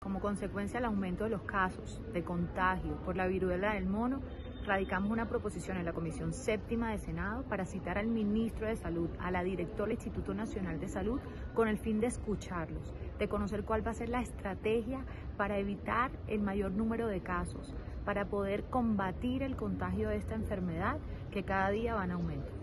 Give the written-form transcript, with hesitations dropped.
Como consecuencia del aumento de los casos de contagio por la viruela del mono, radicamos una proposición en la Comisión Séptima de Senado para citar al ministro de Salud, a la directora del Instituto Nacional de Salud, con el fin de escucharlos, de conocer cuál va a ser la estrategia para evitar el mayor número de casos, para poder combatir el contagio de esta enfermedad que cada día va en aumento.